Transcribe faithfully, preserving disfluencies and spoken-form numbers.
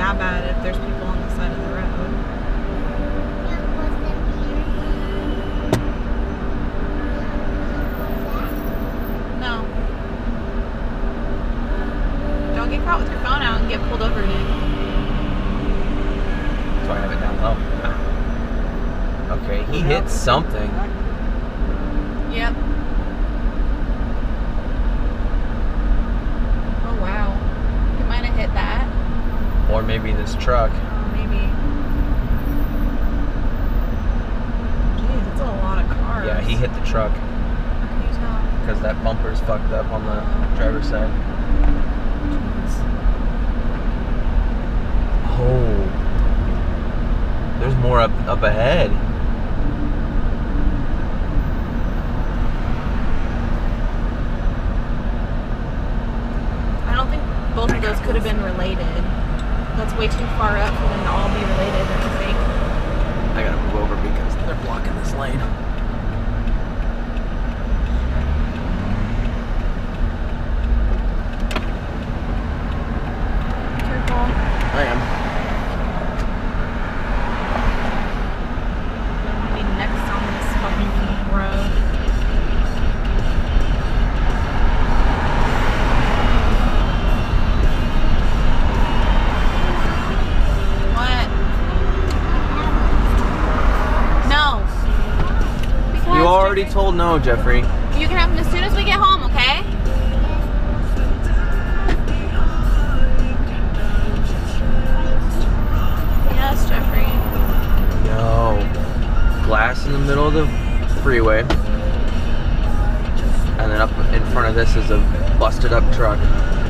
that bad if there's people on the side of the road. No. Don't get caught with your phone out and get pulled over again. So I have it down low. Okay, he hit something. Yep. Oh wow. He might have hit that. Or maybe this truck. Oh, maybe. Jeez, that's a lot of cars. Yeah, he hit the truck. How can you tell? Because that bumper's fucked up on the driver's side. Oh. There's more up, up ahead. I don't think both of those could have been related. That's way too far up for them to all be related, don't you think? I gotta move over because they're blocking this lane. Careful. I am. I'm gonna be next on this fucking road. What? No. Because You already Jeffrey- told no, Jeffrey. You can have them as soon as we get home, okay? Yes, Jeffrey. No. Glass in the middle of the freeway. And then up in front of this is a busted up truck.